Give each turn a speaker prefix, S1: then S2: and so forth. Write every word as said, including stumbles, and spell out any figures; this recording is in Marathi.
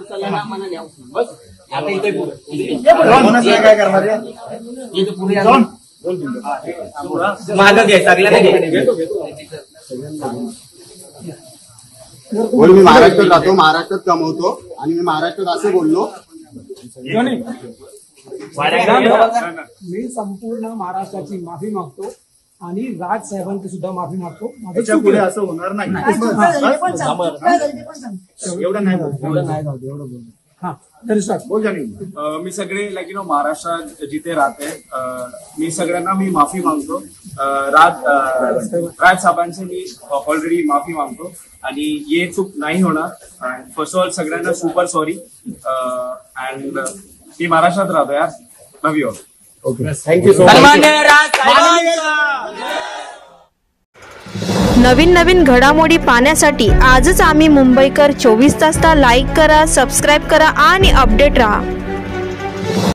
S1: काय करणार मागं घे सगळ्यांना घे.
S2: बोल मी महाराष्ट्रात राहतो, महाराष्ट्रात कमवतो आणि मी महाराष्ट्रात असं बोललो.
S3: मी संपूर्ण महाराष्ट्राची माफी मागतो आणि राज साहेबांची सुद्धा माफी मागतो.
S2: त्याच्या पुढे असं होणार नाही. एवढं नाही
S3: एवढं नाही जाऊ एवढं बोल. हा
S2: बोल जाणी.
S4: मी सगळे लाईक यू नो महाराष्ट्रात जिथे राहते मी सगळ्यांना मी माफी मागतो. राज राज साहेबांचे मी ऑलरेडी माफी मागतो आणि ये चूक नाही होणार. फर्स्ट ऑफ ऑल सगळ्यांना सुपर सॉरी. अँड मी महाराष्ट्रात राहतो यार. Love you.
S2: Okay thank you so much.
S5: नवीन नवीन घडामोडी पाहण्यासाठी आजच आम्ही मुंबईकर चोवीस तासला लाईक करा, सबस्क्राईब करा आणि अपडेट रहा.